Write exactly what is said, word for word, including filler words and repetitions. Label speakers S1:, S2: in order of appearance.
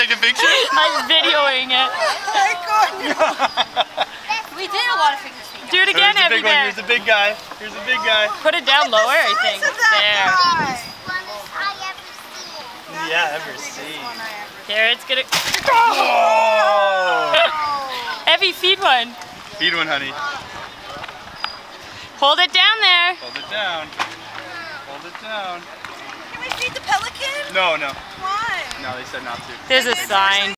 S1: take a picture?
S2: I'm videoing it.
S3: We did a lot of figure skating.
S2: Do it again,
S1: Here's the
S2: Evie,
S1: big one.
S2: there.
S1: Here's the big guy. Here's the big guy.
S2: Put it down lower, I think. There.
S1: Yeah, ever seen.
S2: There, it's gonna...
S1: Oh!
S2: Evie, feed one.
S1: Feed one, honey.
S2: Hold it down there.
S1: Hold it down. Hold it down.
S3: Can we feed the pelican?
S1: No, no.
S3: Why?
S1: No, they said not to.
S2: There's a sign.